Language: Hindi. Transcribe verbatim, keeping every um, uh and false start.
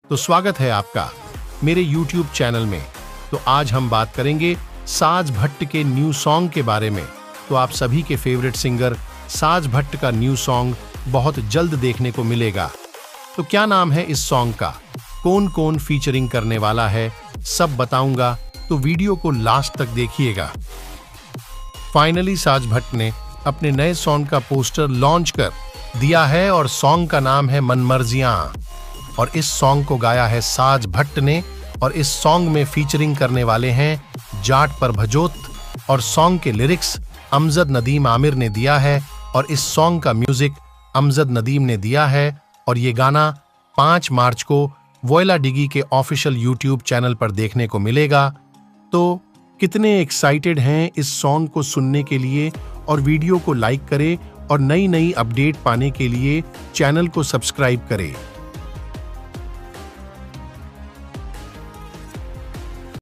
तो स्वागत है आपका मेरे यूट्यूब चैनल में। तो आज हम बात करेंगे साज भट्ट के न्यू सॉन्ग के बारे में। तो आप सभी के फेवरेट सिंगर साज भट्ट का न्यू सॉन्ग बहुत जल्द देखने को मिलेगा। तो क्या नाम है इस सॉन्ग का, कौन कौन फीचरिंग करने वाला है, सब बताऊंगा, तो वीडियो को लास्ट तक देखिएगा। फाइनली साज भट्ट ने अपने नए सॉन्ग का पोस्टर लॉन्च कर दिया है और सॉन्ग का नाम है मनमर्जियां। और इस सॉन्ग को गाया है साज भट्ट ने और इस सॉन्ग में फीचरिंग करने वाले हैं जाट पर भजोत और सॉन्ग के लिरिक्स अमजद नदीम आमिर ने दिया है और इस सॉन्ग का म्यूजिक अमजद नदीम ने दिया है। और ये गाना पाँच मार्च को वोयला डिगी के ऑफिशियल यूट्यूब चैनल पर देखने को मिलेगा। तो कितने एक्साइटेड हैं इस सॉन्ग को सुनने के लिए, और वीडियो को लाइक करें और नई नई अपडेट पाने के लिए चैनल को सब्सक्राइब करें।